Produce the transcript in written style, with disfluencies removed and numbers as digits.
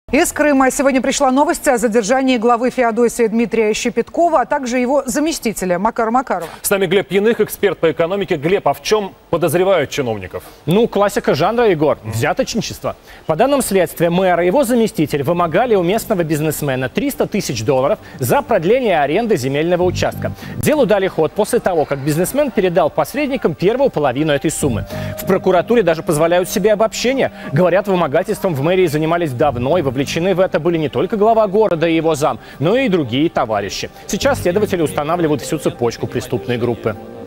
Из Крыма сегодня пришла новость о задержании главы Феодосии Дмитрия Щепеткова, а также его заместителя Макара Макарова. С нами Глеб Яных, эксперт по экономике. Глеб, а в чем подозревают чиновников? Классика жанра, Егор. Взяточничество. По данным следствия, мэр и его заместитель вымогали у местного бизнесмена $300 тысяч за продление аренды земельного участка. Делу дали ход после того, как бизнесмен передал посредникам первую половину этой суммы. В прокуратуре даже позволяют себе обобщение. Говорят, вымогательством в мэрии занимались давно, и вовлечены в это были не только глава города и его зам, но и другие товарищи. Сейчас следователи устанавливают всю цепочку преступной группы.